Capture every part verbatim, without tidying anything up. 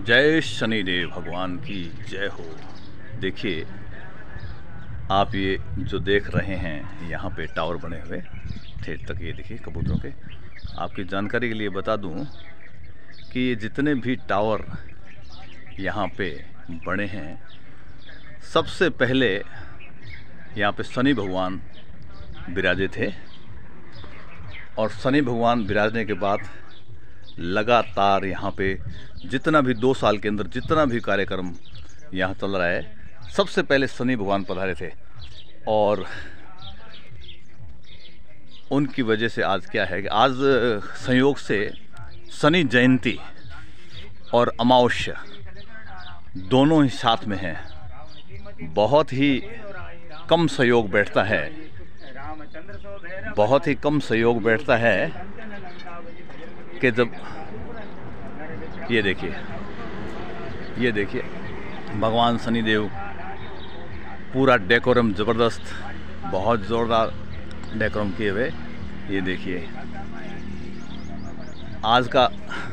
जय शनिदेव भगवान की जय हो। देखिए, आप ये जो देख रहे हैं यहाँ पे टावर बने हुए ठेठ तक, ये देखिए कबूतरों के। आपकी जानकारी के लिए बता दूं कि ये जितने भी टावर यहाँ पे बने हैं, सबसे पहले यहाँ पे शनि भगवान विराजे थे और शनि भगवान विराजने के बाद लगातार यहाँ पे जितना भी दो साल के अंदर जितना भी कार्यक्रम यहाँ चल रहा है, सबसे पहले शनि भगवान पधारे थे। और उनकी वजह से आज क्या है कि आज संयोग से शनि जयंती और अमावस्या दोनों ही साथ में हैं। बहुत ही कम सहयोग बैठता है, बहुत ही कम सहयोग बैठता है कि जब ये देखिए ये देखिए भगवान शनिदेव, पूरा डेकोरम ज़बरदस्त, बहुत ज़ोरदार डेकोरम किए हुए। ये देखिए आज का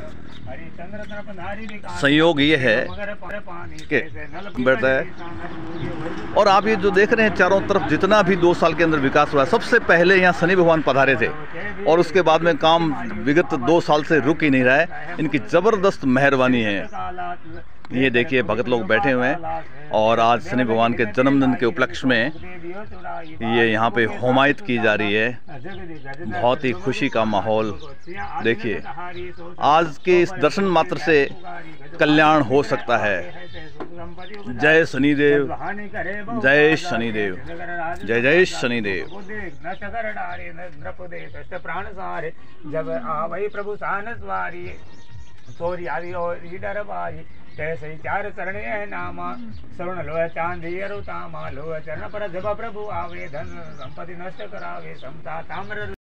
संयोग ये है कि बैठता है। और आप ये जो देख रहे हैं चारों तरफ जितना भी दो साल के अंदर विकास हुआ है, सबसे पहले यहाँ शनि भगवान पधारे थे और उसके बाद में काम विगत दो साल से रुक ही नहीं रहा है। इनकी ज़बरदस्त मेहरबानी है। ये देखिए भगत लोग बैठे हुए हैं और आज शनि भगवान के जन्मदिन के उपलक्ष्य में ये यहाँ पे होमायत की जा रही है। बहुत ही खुशी का माहौल। देखिए, आज के इस दर्शन मात्र से कल्याण हो सकता है। जय शनिदेव, जय शनिदेव, जय जय शनिदेव। जब आवई प्रभु सानसवारी सोरी आदि और डर बारी कैसे चार चरण है नामा श्रवण लो चांदी अरु तामा लो चरण पर जब प्रभु आवे धन संपत्ति नष्ट करावे समता ताम्र